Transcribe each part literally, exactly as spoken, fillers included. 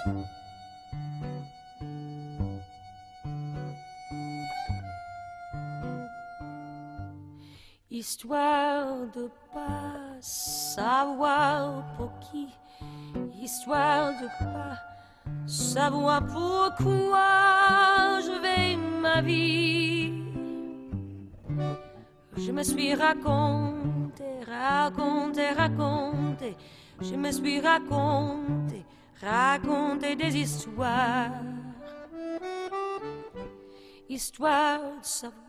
Histoire de pas savoir pour qui, histoire de pas savoir pourquoi je vais ma vie. Je me suis raconté, raconté, raconté, je me suis raconté, raconté des histoires, histoire de savoir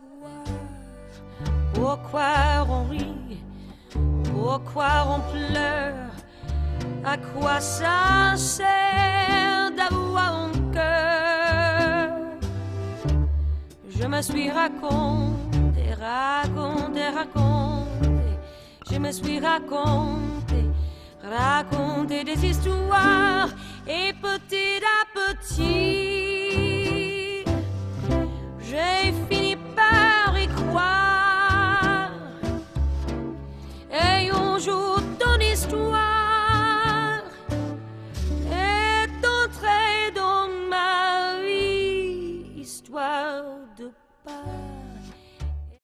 pourquoi on rit, pourquoi on pleure, à quoi ça sert d'avoir un cœur. Je me suis raconté, raconté, raconté, je me suis raconté, raconté des histoires, et petit à petit